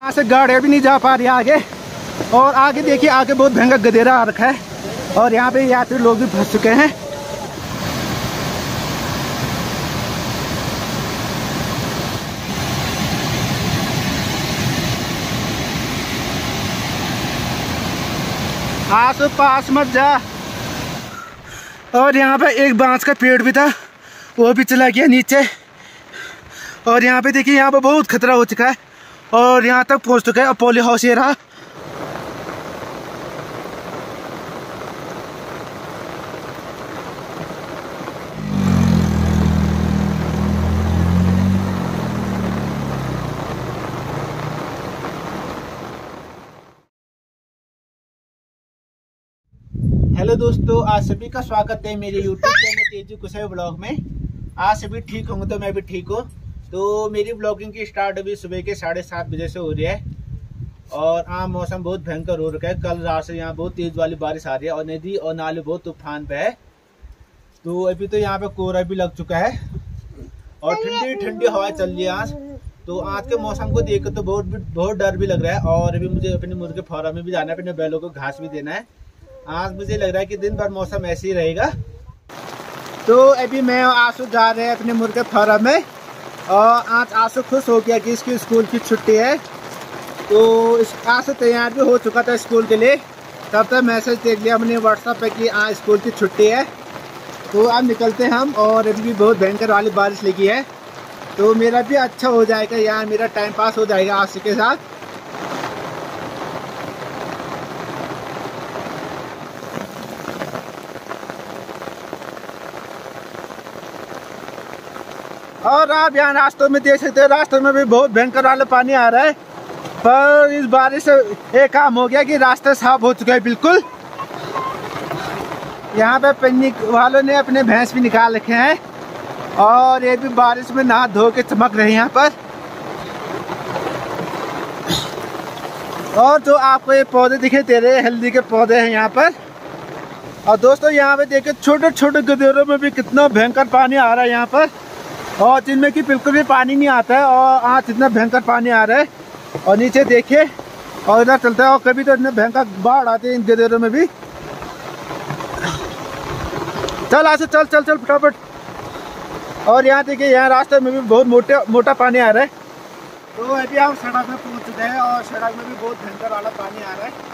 यहाँ से गाड़ियाँ भी नहीं जा पा रही आगे। और आगे देखिए, आगे बहुत भयंकर गधेरा आ रखा है और यहाँ पे यात्री लोग भी फंस चुके हैं। आस पास मत जा। और यहाँ पे एक बांस का पेड़ भी था, वो भी चला गया नीचे। और यहाँ पे देखिए, यहाँ पे बहुत खतरा हो चुका है और यहाँ तक पहुँच चुका है। पोलो हाउस ये रहा। हेलो दोस्तों, आज सभी का स्वागत है मेरे YouTube channel Teju Kushal blog में। आज सभी ठीक होंगे तो मैं भी ठीक हूँ। तो मेरी ब्लॉगिंग की स्टार्ट अभी सुबह के 7:30 बजे से हो रही है और आज मौसम बहुत भयंकर हो रखा है। कल रात से यहाँ बहुत तेज वाली बारिश आ रही है और नदी और नाले बहुत तूफान पे है। तो अभी तो यहाँ पे कोहरा भी लग चुका है और ठंडी ठंडी हवा चल रही है आज। तो आज के मौसम को देख तो बहुत डर भी लग रहा है। और अभी मुझे अपने मुर्गे फार्म में भी जाना है, अपने बैलों को घास भी देना है। आज मुझे लग रहा है कि दिन भर मौसम ऐसे ही रहेगा। तो अभी मैं आंसू जा रहे हैं अपने मुर्गे फार्म में और आज आंसू खुश हो गया कि इसकी स्कूल की छुट्टी है। तो आंसू तैयार भी हो चुका था स्कूल के लिए। तब तक मैसेज देख लिया हमने व्हाट्सएप पे कि आज स्कूल की छुट्टी है। तो अब निकलते हम। और अभी भी बहुत भयंकर वाली बारिश लगी है, तो मेरा भी अच्छा हो जाएगा, यहाँ मेरा टाइम पास हो जाएगा आंसू के साथ। और आप यहाँ रास्तों में देख सकते हैं, रास्तों में भी बहुत भयंकर वाला पानी आ रहा है। पर इस बारिश से एक काम हो गया कि रास्ते साफ हो चुके हैं बिल्कुल। यहाँ पे पिकनिक वालों ने अपने भैंस भी निकाल रखे हैं और ये भी बारिश में नहा धो के चमक रहे हैं यहाँ पर। और जो आपको ये पौधे दिखे दे रहे हैं, हल्दी के पौधे हैं यहाँ पर। और दोस्तों यहाँ पे देखिए, छोटे छोटे गधेरों में भी कितना भयंकर पानी आ रहा है यहाँ पर, और जिनमें कि बिल्कुल भी पानी नहीं आता है। और आज इतना भयंकर पानी आ रहा है और नीचे देखिए और इधर चलता है। और कभी तो इतने भयंकर बाढ़ आते हैं इन गधेरों में भी। चल आसे चल चल चल फटाफट। और यहाँ देखिए, यहाँ रास्ते में भी बहुत मोटा पानी आ रहा है। तो अभी हम सड़क में पहुँच चुके हैं और सड़क में भी बहुत भयंकर वाला पानी आ रहा है।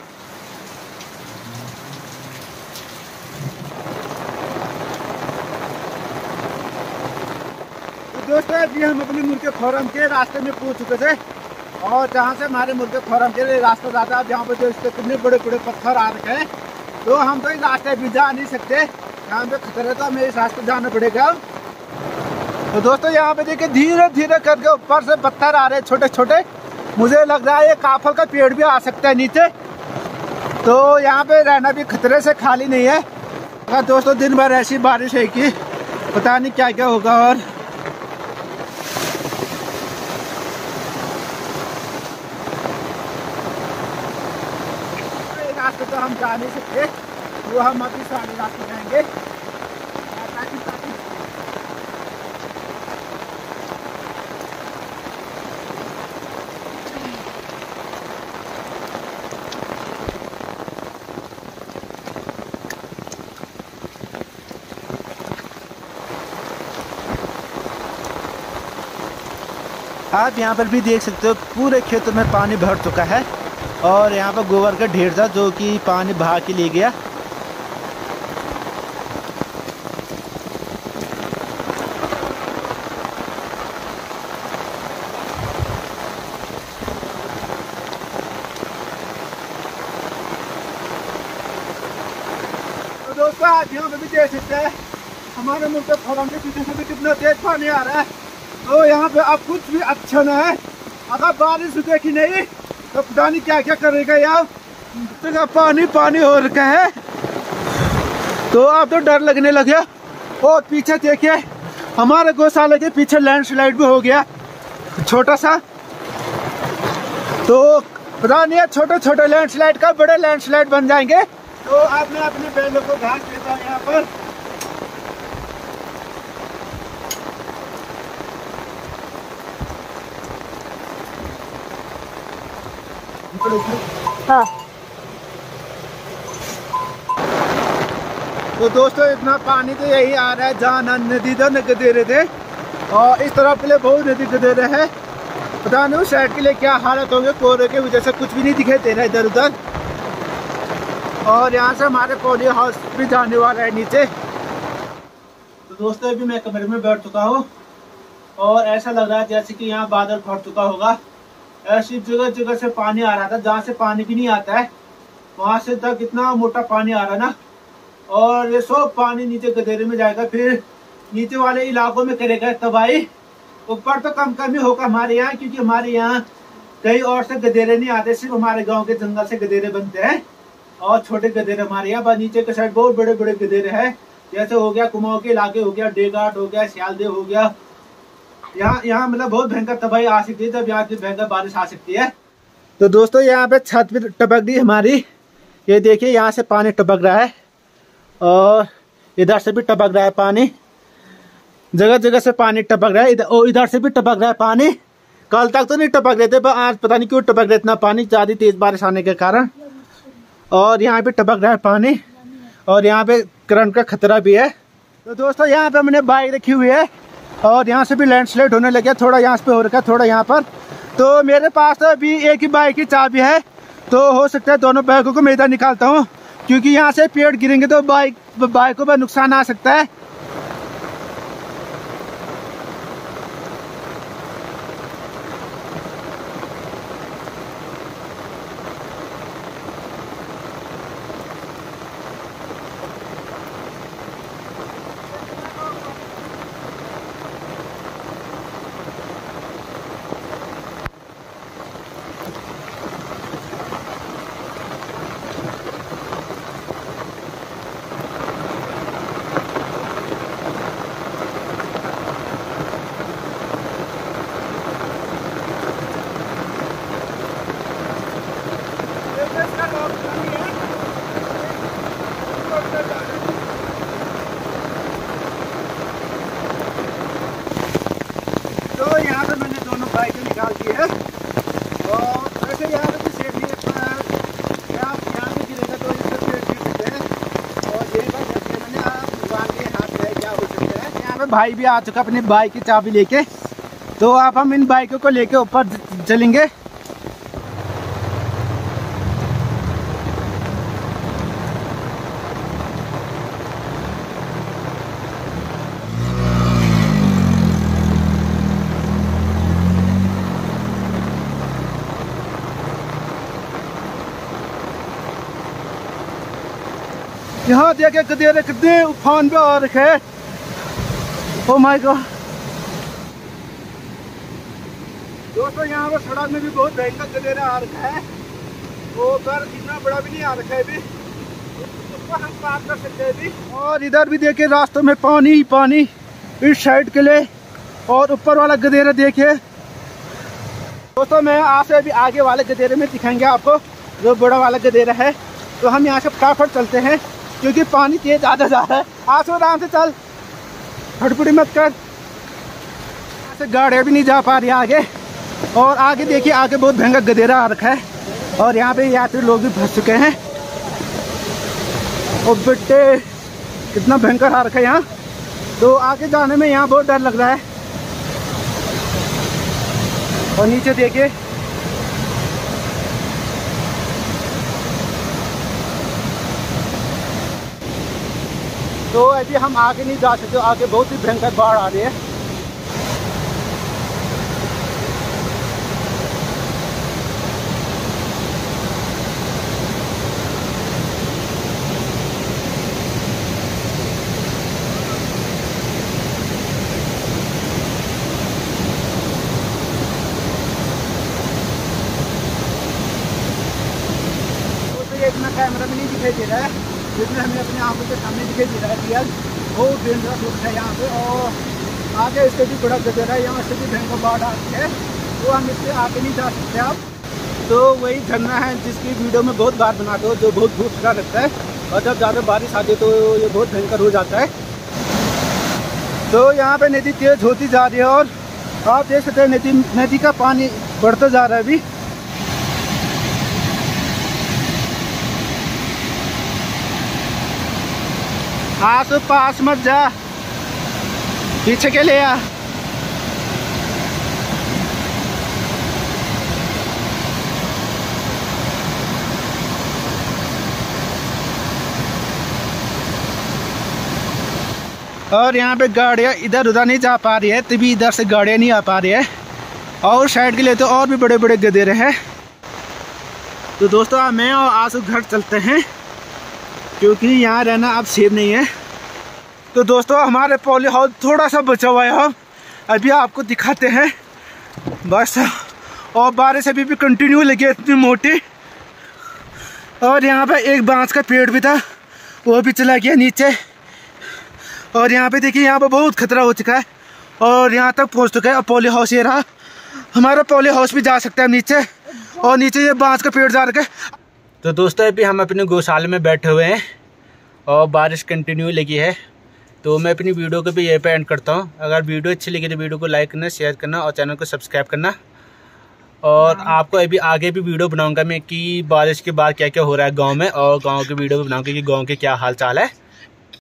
दोस्तों अभी हम अपने मुर्गे फार्म के रास्ते में पहुंच चुके थे और जहां से हमारे मुर्गे फार्म के लिए रास्ता जाता है, जहाँ पे जो इसके कितने बड़े बड़े पत्थर आ रखे हैं। तो हम तो इस रास्ते भी जा नहीं सकते, यहाँ पे खतरा है, तो हमें इस रास्ते जाना पड़ेगा। तो दोस्तों यहाँ पे देखिए, धीरे धीरे करके ऊपर से पत्थर आ रहे हैं छोटे छोटे। मुझे लग रहा है ये काफल का पेड़ भी आ सकता है नीचे। तो यहाँ पे रहना भी खतरे से खाली नहीं है। अगर दोस्तों दिन भर ऐसी बारिश है कि पता नहीं क्या क्या होगा। और रास्ते तो हम जा नहीं सकते, वो हम अभी सारे रास्ते जाएंगे। आप यहाँ पर भी देख सकते हो, पूरे खेतों में पानी भर चुका है और यहाँ पर गोबर का ढेर था जो कि पानी बहा के ले गया। तो दोस्तों आज यहाँ पे भी देख सकते हैं, हमारे मुल्क फार्म के पीछे से भी कितना तेज पानी आ रहा है। तो यहाँ पे अब कुछ भी अच्छा न है। अगर बारिश देखी नहीं तो पता नहीं क्या क्या करेगा यार। तो पानी पानी हो रखा है, तो अब तो डर लगने लग गया। और पीछे देखिए, हमारे गौशाला के पीछे लैंडस्लाइड भी हो गया छोटा सा। तो पता नहीं है, छोटे छोटे लैंडस्लाइड का बड़े लैंडस्लाइड बन जाएंगे। तो अब मैं अपने बैलों को घास देता हूँ यहाँ पर। हाँ। तो दोस्तों इतना पानी तो यही आ रहा है जहाँ नदी तो न गदेरे थे, और इस तरफ के लिए बहुत नदी गदेरे है। पता नहीं उस साइड के लिए क्या हालत होंगे, कोहरे की वजह से कुछ भी नहीं दिखाई दे रहा है इधर उधर। और यहाँ से हमारे पोलियो हाउस भी जाने वाला है नीचे। तो दोस्तों अभी मैं कमरे में बैठ चुका हूँ और ऐसा लग रहा है जैसे कि यहाँ बादल फट चुका होगा। ऐसी जगह जगह से पानी आ रहा था, जहाँ से पानी भी नहीं आता है वहां से तक इतना मोटा पानी आ रहा है ना। और ये सब पानी नीचे गदेरे में जाएगा, फिर नीचे वाले इलाकों में करेगा तबाही। ऊपर तो कम ही होगा हमारे यहाँ, क्योंकि हमारे यहाँ कहीं और से गदेरे नहीं आते, सिर्फ हमारे गांव के जंगल से गदेरे बनते हैं और छोटे गदेरे हमारे यहाँ। बस नीचे के साइड बहुत बड़े बड़े गदेरे हैं, जैसे हो गया कुमाऊं के इलाके हो गया, डेघाट हो गया, सियालदेव हो गया। यहाँ मतलब बहुत भयंकर तबाही आ सकती है, जब यहाँ की भयंकर बारिश आ सकती है। तो दोस्तों यहाँ पे छत भी टपक गई हमारी, ये देखिए यहाँ से पानी टपक रहा है और इधर से भी टपक रहा है पानी, जगह जगह से पानी टपक रहा है। इधर से भी टपक रहा है पानी। कल तक तो नहीं टपक रहे थे, पर आज पता नहीं क्यों टपक रहा है इतना पानी, ज्यादा तेज बारिश आने के कारण। और यहाँ पे टपक रहा है पानी और यहाँ पे करंट का खतरा भी है। तो दोस्तों यहाँ पे हमने बाइक रखी हुई है और यहाँ से भी लैंडस्लाइड होने लगे, थोड़ा यहाँ पे हो रखा है, थोड़ा यहाँ पर। तो मेरे पास तो अभी एक ही बाइक की चाबी है, तो हो सकता है दोनों बाइकों को मैं इधर निकालता हूँ, क्योंकि यहाँ से पेड़ गिरेंगे तो बाइक को नुकसान आ सकता है। तो यहाँ पे मैंने दोनों बाइकें निकाल दी है और वैसे यहाँ पे सेफ नहीं है, आप यहाँ पे गिरेगा तो इससे पेड़ गिर सकते हैं। और यही बात है, मैंने आप दुकान के हाथ में क्या हो सकता है। यहाँ पे भाई भी आ चुका अपनी बाइक की चाबी लेके, तो अब हम इन बाइकों को लेके ऊपर चलेंगे। यहाँ देखे गदेरे कितने उफान पे आ रखे हैं, ओह माय गॉड। दोस्तों यहाँ पर सड़क में भी बहुत भयंकर गदेरा आ रखा है, वो पर इतना बड़ा भी नहीं आ रखा है अभी, उसको हम पार कर सकते हैं अभी। और इधर भी देखिए रास्तों में पानी ही पानी इस साइड के लिए, और ऊपर वाला गदेरा देखिए। दोस्तों मैं आपसे अभी आगे वाले गदेरे में दिखाएंगे आपको, जो बड़ा वाला गदेरा है। तो हम यहाँ से फटाफट चलते हैं, क्योंकि पानी तेज ज़्यादा जा रहा है। आराम से चल, हड़बड़ी मत कर। यहाँ से गाड़ियाँ भी नहीं जा पा रही आगे। और आगे देखिए, आगे बहुत भयंकर गदेरा आ रखा है और यहाँ पे यात्री लोग भी फंस चुके हैं। और बेटे कितना भयंकर आ रखा है यहाँ, तो आगे जाने में यहाँ बहुत डर लग रहा है। और नीचे देखिए, तो अभी हम आगे नहीं जा सकते, आगे बहुत ही भयंकर बाढ़ आ रही है। तो ये इतना कैमरा में नहीं दिखाई दे रहा है, जिसमें हमें अपनी आंखों के सामने दिखाई दे रहा है रियल बहुत डेंजरस रोड है यहाँ पे। और आगे इससे भी बड़ा गदेरा है, यहाँ से भी भयंकर बाढ़ आती है, तो हम इससे आगे नहीं जा सकते आप। तो वही झरना है जिसकी वीडियो में बहुत बार बनाते हो, जो बहुत खूबसूरत लगता है, और जब ज़्यादा बारिश आती है तो ये बहुत भयंकर हो जाता है। तो यहाँ पे नदी तेज होती जा रही है और आप देख सकते हैं नदी का पानी बढ़ता जा रहा है अभी। आसू पास मत जा, पीछे के ले आ। और यहाँ पे गाड़ियाँ इधर उधर नहीं जा पा रही है, तभी इधर से गाड़ियाँ नहीं आ पा रही है। और साइड के लिए तो और भी बड़े बड़े गधेरे हैं। तो दोस्तों मैं और आंसू घर चलते हैं, क्योंकि यहाँ रहना अब सेफ नहीं है। तो दोस्तों हमारे पॉली हाउस थोड़ा सा बचा हुआ है, हम अभी आपको दिखाते हैं बस। और बारिश अभी भी कंटिन्यू लगी है इतनी मोटी। और यहाँ पे एक बांस का पेड़ भी था, वो भी चला गया नीचे। और यहाँ पे देखिए, यहाँ पे बहुत खतरा हो चुका है और यहाँ तक पहुँच चुका है। अब पॉली हाउस ये रहा, हमारा पॉली हाउस भी जा सकता है नीचे, और नीचे ये बांस का पेड़ जा रखा है। तो दोस्तों अभी हम अपने गौशाला में बैठे हुए हैं और बारिश कंटिन्यू लगी है। तो मैं अपनी वीडियो को भी यहीं पे एंड करता हूँ। अगर वीडियो अच्छी लगी तो वीडियो को लाइक करना, शेयर करना और चैनल को सब्सक्राइब करना। और आपको अभी आगे भी वीडियो बनाऊंगा मैं कि बारिश के बाद क्या क्या हो रहा है गांव में, और गांव की वीडियो भी बनाऊंगा कि गांव के क्या हाल चाल है।